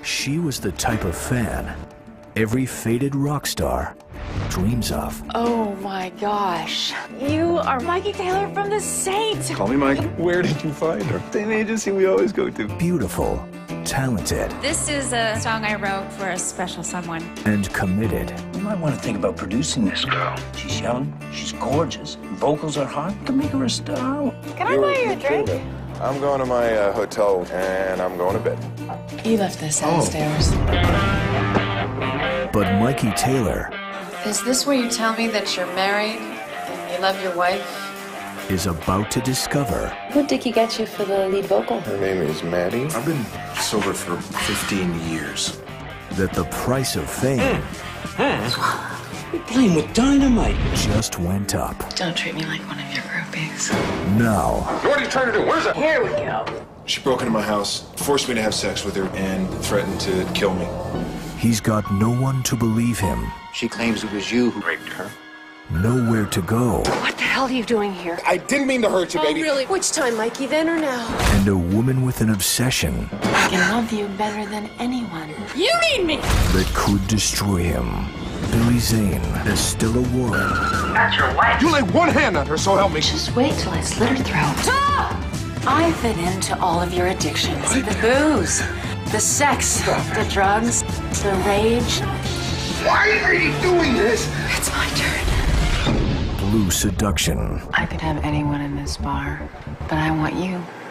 She was the type of fan every faded rock star dreams of. Oh my gosh. You are Mikey Taylor from The Saint. Call me Mike. Where did you find her? Same agency we always go to. Beautiful, talented, This is a song I wrote for a special someone. and committed. You might want to think about producing this girl. She's young, she's gorgeous, vocals are hot. You can make her a star. Can I buy you a drink? I'm going to my hotel, and I'm going to bed. You left this downstairs. But Mikey Taylor Is this where you tell me that you're married and you love your wife? is about to discover Who'd Dickie get you for the lead vocal? Her name is Maddie. I've been sober for 15 years. that the price of fame You're playing with dynamite. just went up. Don't treat me like one of your groupies. Now, What are you trying to do? What is that? Here we go. She broke into my house, forced me to have sex with her, and threatened to kill me. he's got no one to believe him, She claims it was you who raped her. nowhere to go, What the hell are you doing here? I didn't mean to hurt you, baby. Really? Which time, Mikey, then or now? and a woman with an obsession I can love you better than anyone. You need me! that could destroy him. Billy Zane as Stella Warren You lay one hand on her, so help me. Just wait till I slit her throat. Stop! I fit into all of your addictions. The booze, the sex, the drugs, the rage. Why are you doing this? It's my turn. Blue Seduction. I could have anyone in this bar, but I want you.